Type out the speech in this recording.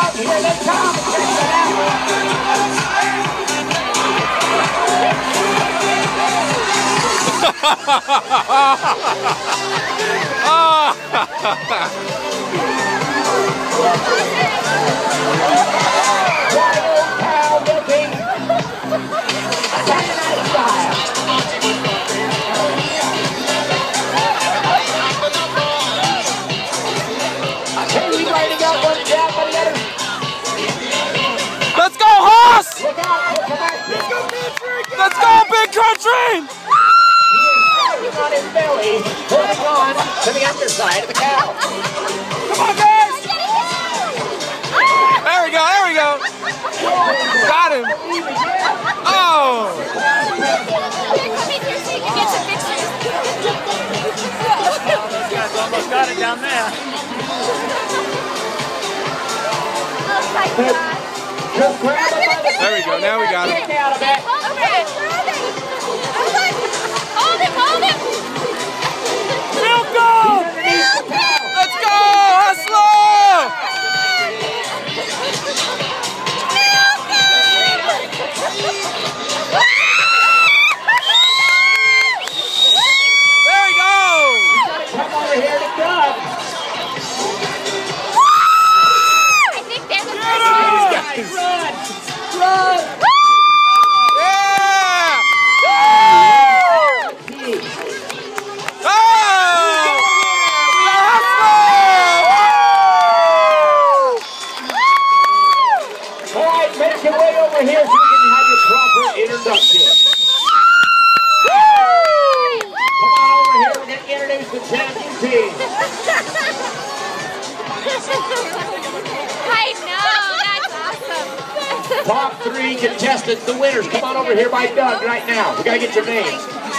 out. Here they come. Check that Cow milking. Saturday night style. Haley ready to go. One down by the other. Let's go, horse! Look out. Let's go, big country! On his belly, holding on to the underside of the cow. Come on, guys! There we go, there we go. Got him. Oh! Come in here so you can get some pictures. Those guys almost got it down there. Oh my God. Just grab him by the There we go, now we got him. Get out of it. Hold it. Hold him, hold him. Milk go! Let's go, hustler! There we go! Come over here to Doug. I think they're the first Run! Run! Yeah! Oh! All right, make your way over here so you can have your proper introduction. Come on over here, we're going to introduce the champion team. I know, that's awesome. Top 3 contestants, the winners. Come on over here by Doug right now. We got to get your names.